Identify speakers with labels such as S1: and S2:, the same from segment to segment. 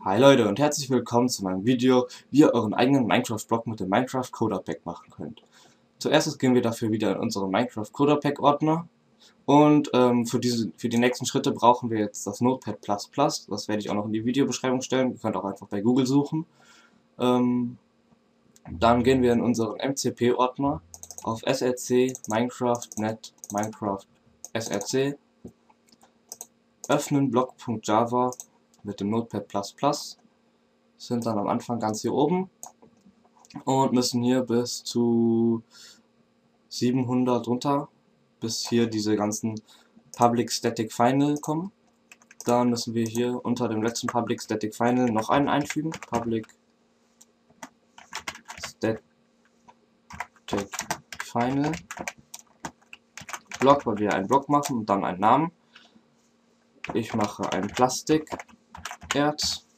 S1: Hi Leute und herzlich willkommen zu meinem Video, wie ihr euren eigenen Minecraft-Blog mit dem Minecraft Coder Pack machen könnt. Zuerst gehen wir dafür wieder in unseren Minecraft Coder Pack Ordner und für die nächsten Schritte brauchen wir jetzt das Notepad++. Das werde ich auch noch in die Videobeschreibung stellen, ihr könnt auch einfach bei Google suchen. Dann gehen wir in unseren MCP Ordner auf src Minecraft net Minecraft src, öffnen block.java mit dem Notepad++, sind dann am Anfang ganz hier oben und müssen hier bis zu 700 runter, bis hier diese ganzen Public Static Final kommen. Dann müssen wir hier unter dem letzten Public Static Final noch einen einfügen, Public Static Final Block, weil wir einen Block machen und dann einen Namen. Ich mache ein Plastikerz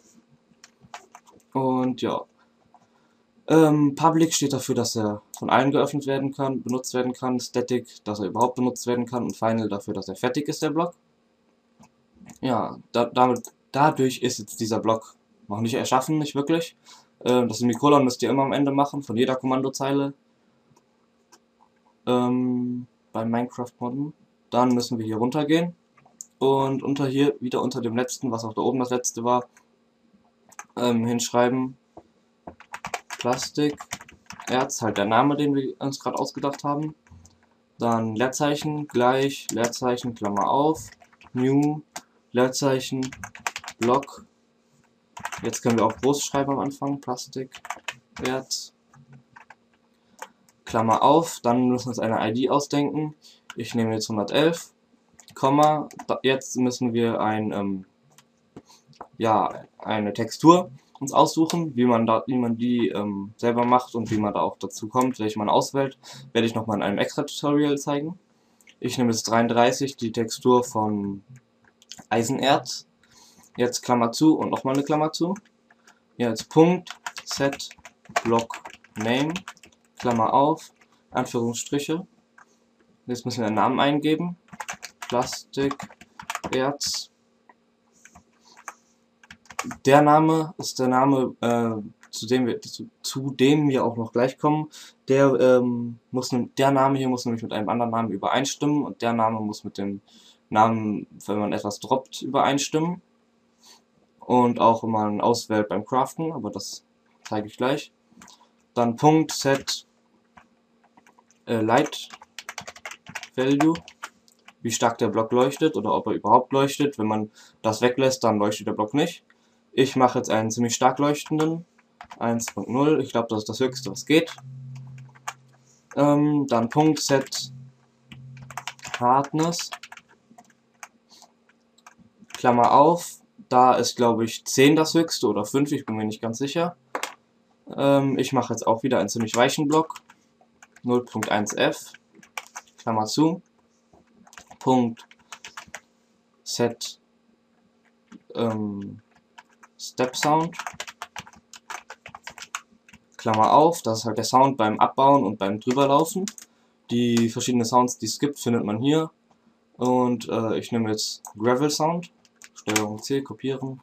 S1: und ja. Public steht dafür, dass er von allen geöffnet werden kann, benutzt werden kann, Static, dass er überhaupt benutzt werden kann und Final dafür, dass er fertig ist, der Block. Ja, dadurch ist jetzt dieser Block noch nicht erschaffen, nicht wirklich. Das Semikolon müsst ihr immer am Ende machen, von jeder Kommandozeile. Beim Minecraft-Modden. Dann müssen wir hier runtergehen und wieder unter dem letzten, was auch da oben das letzte war, hinschreiben Plastikerz, halt der Name, den wir uns gerade ausgedacht haben. Dann Leerzeichen, gleich, Leerzeichen, Klammer auf, New, Leerzeichen, Block. Jetzt können wir auch groß schreiben am Anfang, Plastikerz, Klammer auf, dann müssen wir uns eine ID ausdenken. Ich nehme jetzt 111, Komma, jetzt müssen wir eine Textur uns aussuchen, wie man die selber macht und wie man da auch dazu kommt, welche man auswählt, werde ich nochmal in einem extra Tutorial zeigen. Ich nehme jetzt 33, die Textur von Eisenerz, jetzt Klammer zu und nochmal eine Klammer zu, jetzt Punkt, Set, Block, Name, Klammer auf, Anführungsstriche, jetzt müssen wir einen Namen eingeben, Plastikerz. Der Name ist der Name, zu dem wir auch noch gleich kommen. Der Name hier muss nämlich mit einem anderen Namen übereinstimmen und der Name muss mit dem Namen, wenn man etwas droppt, übereinstimmen. Und auch wenn man auswählt beim Craften, aber das zeige ich gleich. Dann Punkt Set Light Value, wie stark der Block leuchtet oder ob er überhaupt leuchtet. Wenn man das weglässt, dann leuchtet der Block nicht. Ich mache jetzt einen ziemlich stark leuchtenden, 1.0, ich glaube, das ist das höchste, was geht. Dann Punkt Set Hardness, Klammer auf, da ist glaube ich 10 das höchste oder 5, ich bin mir nicht ganz sicher. Ich mache jetzt auch wieder einen ziemlich weichen Block, 0.1f, Klammer zu, Punkt Set Step Sound, Klammer auf, das ist halt der Sound beim Abbauen und beim Drüberlaufen. Die verschiedenen Sounds, die es gibt, findet man hier. Und ich nehme jetzt Gravel Sound, Steuerung C kopieren,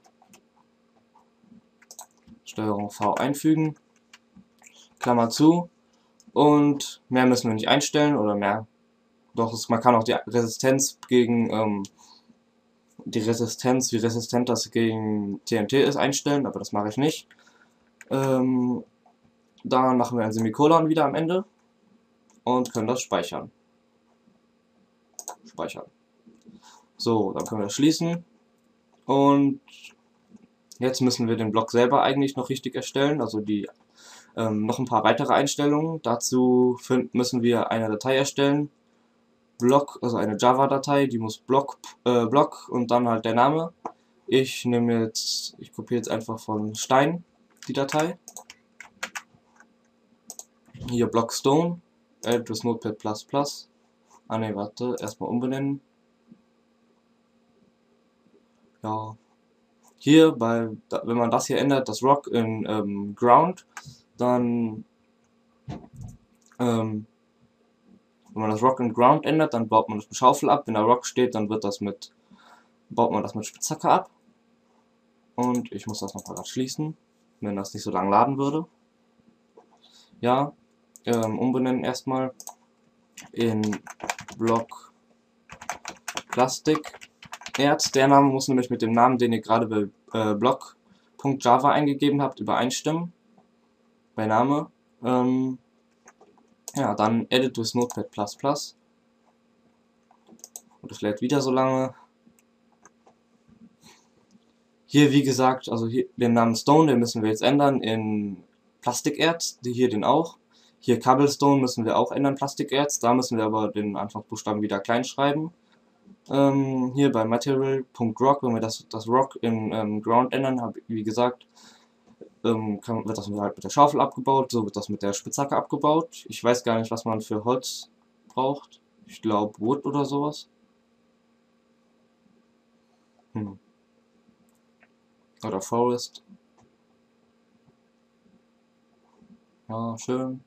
S1: Steuerung V einfügen, Klammer zu, und mehr müssen wir nicht einstellen oder mehr. Doch man kann auch die Resistenz gegen wie resistent das gegen TNT ist, einstellen, aber das mache ich nicht. Dann machen wir ein Semikolon wieder am Ende und können das speichern. So, dann können wir das schließen und jetzt müssen wir den Block selber eigentlich noch richtig erstellen, also noch ein paar weitere Einstellungen. Dazu müssen wir eine Datei erstellen, Block, also eine Java-Datei, die muss Block und dann halt der Name. Ich kopiere jetzt einfach von Stein die Datei. Hier Blockstone, Address Notepad++. Ah ne, warte, erstmal umbenennen. Ja. Hier, wenn man das hier ändert, das Rock in Ground, dann wenn man das Rock in Ground ändert, dann baut man das mit Schaufel ab. Wenn da Rock steht, dann baut man das mit Spitzhacke ab. Und ich muss das noch mal schließen, wenn das nicht so lang laden würde. Ja, umbenennen erstmal in Block Plastikerz. Der Name muss nämlich mit dem Namen, den ihr gerade bei block.java eingegeben habt, übereinstimmen. Bei Name. Ja, dann Edit with Notepad++. Und das lädt wieder so lange. Hier, wie gesagt, also hier den Namen Stone, den müssen wir jetzt ändern in Plastikerz. Hier den auch. Hier Cobblestone müssen wir auch ändern, Plastikerz. Da müssen wir aber den Anfangsbuchstaben wieder klein schreiben. Hier bei Material.rock, wenn wir das Rock in Ground ändern, wie gesagt, wird das halt mit der Schaufel abgebaut, so wird das mit der Spitzhacke abgebaut. Ich weiß gar nicht, was man für Holz braucht. Ich glaube Wood oder sowas. Oder Forest. Ja, schön.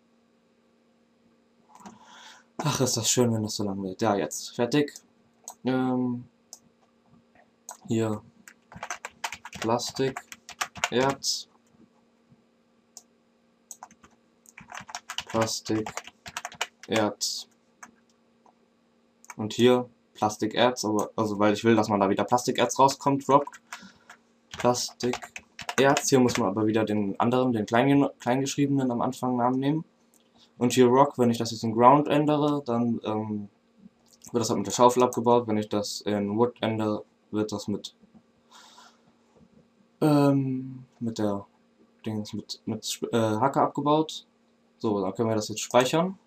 S1: Ach, ist das schön, wenn das so lang wird. Ja, jetzt fertig. Hier Plastikerz. Plastikerz. Und hier Plastikerz, aber also weil ich will, dass man da wieder Plastikerz rauskommt, Rock. Plastikerz. Hier muss man aber wieder den anderen, den kleingeschriebenen am Anfang Namen nehmen. Und hier Rock, wenn ich das jetzt in Ground ändere, dann wird das halt mit der Schaufel abgebaut. Wenn ich das in Wood ändere, wird das mit der Hacke abgebaut. So, dann können wir das jetzt speichern.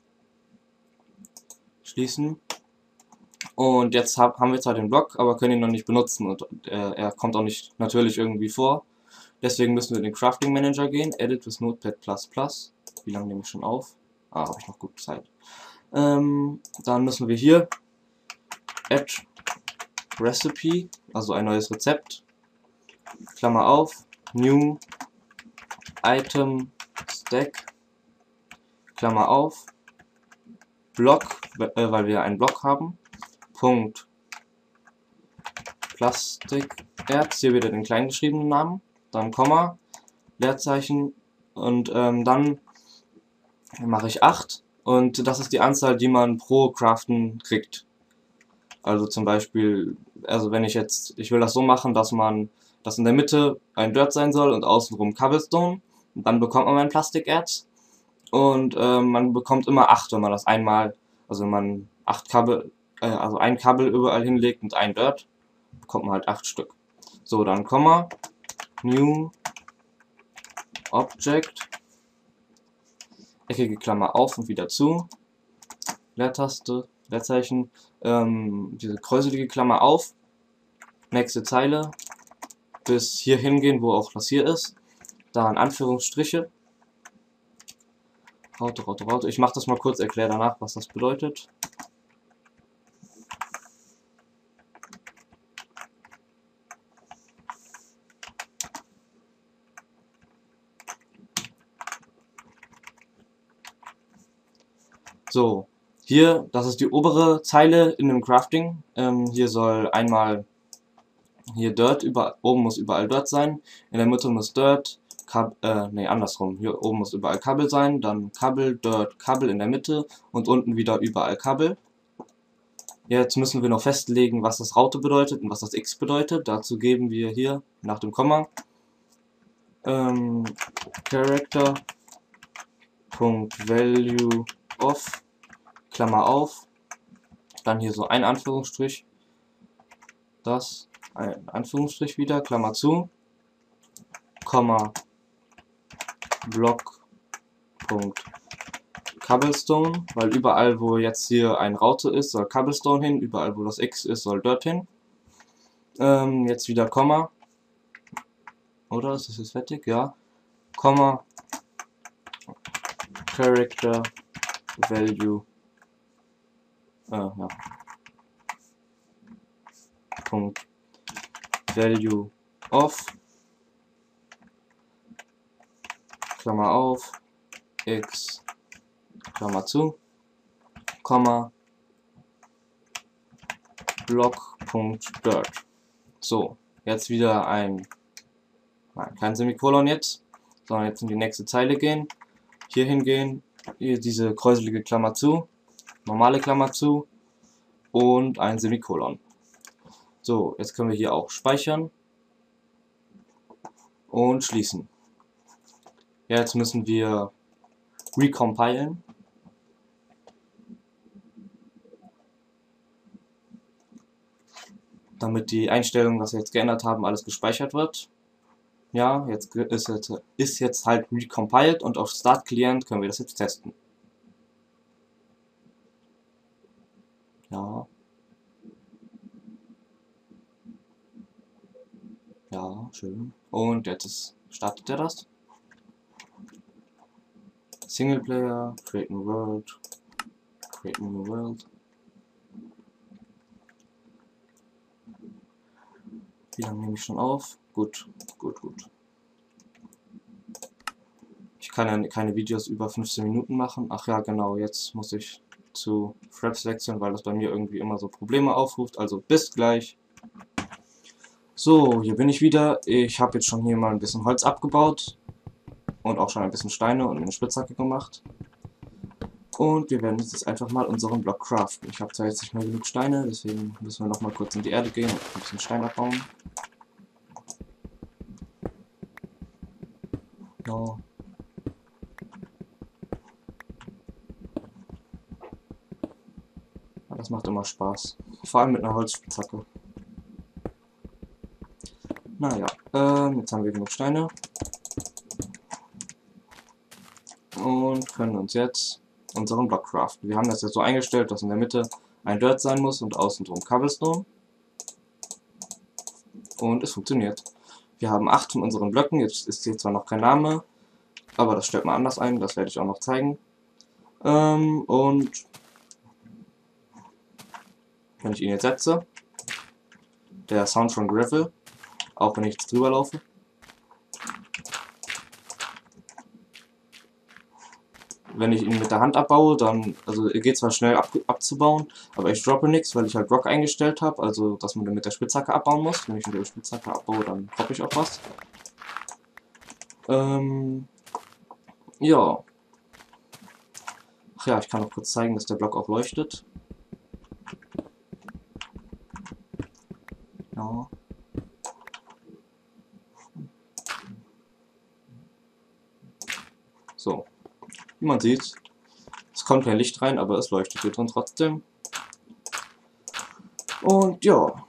S1: Schließen. Und jetzt haben wir zwar den Block, aber können ihn noch nicht benutzen und er kommt auch nicht natürlich irgendwie vor. Deswegen müssen wir in den Crafting Manager gehen, Edit with Notepad++. Wie lange nehme ich schon auf? Ah, habe ich noch gut Zeit. Dann müssen wir hier Add Recipe, also ein neues Rezept, Klammer auf, New Item Stack, Klammer auf, Block, weil wir einen Block haben, Punkt Plastikerz, hier wieder den kleingeschriebenen Namen, dann Komma, Leerzeichen und dann mache ich 8 und das ist die Anzahl, die man pro Craften kriegt. Also zum Beispiel, also wenn ich will das so machen, dass dass in der Mitte ein Dirt sein soll und außenrum Cobblestone, und dann bekommt man ein Plastikerz und man bekommt immer 8, wenn man das einmal, also wenn man 8 Kabel, also ein Kabel überall hinlegt und ein Dirt, bekommt man halt 8 Stück. So, dann Komma, New Object, eckige Klammer auf und wieder zu, Leertaste, Leerzeichen, diese kräuselige Klammer auf, nächste Zeile, bis hier hingehen, wo auch das hier ist, dann Anführungsstriche, Raute. Ich mache das mal kurz, erkläre danach, was das bedeutet. So, hier, das ist die obere Zeile in dem Crafting. Hier soll einmal hier Dirt, oben muss überall Dirt sein, in der Mitte muss Dirt, andersrum, hier oben muss überall Kabel sein, dann Kabel, Dirt, Kabel in der Mitte und unten wieder überall Kabel. Jetzt müssen wir noch festlegen, was das Raute bedeutet und was das X bedeutet. Dazu geben wir hier nach dem Komma Character.value of, Klammer auf, dann hier so ein Anführungsstrich, das, ein Anführungsstrich wieder, Klammer zu, Komma, Block.Cobblestone, weil überall wo jetzt hier ein Raute ist, soll Cobblestone hin, überall wo das X ist, soll Dirt hin. Jetzt wieder Komma, oder ist das jetzt fertig? Ja, Komma, Character Value, ja, Punkt Value of, Klammer auf, X, Klammer zu, Komma, Block.Dirt. So, jetzt wieder ein Nein, kein Semikolon jetzt, sondern jetzt in die nächste Zeile gehen, hier hingehen, hier diese kräuselige Klammer zu, normale Klammer zu und ein Semikolon. So, jetzt können wir hier auch speichern und schließen. Jetzt müssen wir recompilen. Damit die Einstellungen, was wir jetzt geändert haben, alles gespeichert wird. Ja, jetzt ist jetzt halt recompiled und auf Start Client können wir das jetzt testen. Ja. Ja, schön. Und jetzt startet er das. Singleplayer, create new world, create new world. Wie lange nehme ich schon auf? Gut. Ich kann ja keine Videos über 15 Minuten machen. Ach ja, genau, jetzt muss ich zu Fraps wechseln, weil das bei mir irgendwie immer so Probleme aufruft. Also bis gleich. So, hier bin ich wieder. Ich habe jetzt schon hier mal ein bisschen Holz abgebaut und auch schon ein bisschen Steine und eine Spitzhacke gemacht. Und wir werden jetzt einfach mal unseren Block craften. Ich habe zwar jetzt nicht mehr genug Steine, deswegen müssen wir noch mal kurz in die Erde gehen und ein bisschen Stein abbauen. Ja. Das macht immer Spaß. Vor allem mit einer Holzspitzhacke. Naja, jetzt haben wir genug Steine. Und können uns jetzt unseren Block craften. Wir haben das jetzt so eingestellt, dass in der Mitte ein Dirt sein muss und außen drum Cobblestone. Und es funktioniert. Wir haben 8 von unseren Blöcken. Jetzt ist hier zwar noch kein Name, aber das stellt man anders ein. Das werde ich auch noch zeigen. Und wenn ich ihn jetzt setze, der Sound von Gravel, auch wenn ich jetzt drüber laufe. Wenn ich ihn mit der Hand abbaue, dann, also er geht zwar schnell abzubauen, aber ich droppe nichts, weil ich halt Rock eingestellt habe, also dass man den mit der Spitzhacke abbauen muss. Wenn ich mit der Spitzhacke abbaue, dann droppe ich auch was. Ja. Ach ja, ich kann noch kurz zeigen, dass der Block auch leuchtet. Ja. So. Wie man sieht, es kommt kein Licht rein, aber es leuchtet hier drin trotzdem. Und ja,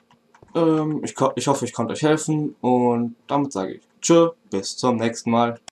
S1: ich hoffe, ich konnte euch helfen und damit sage ich tschö, bis zum nächsten Mal.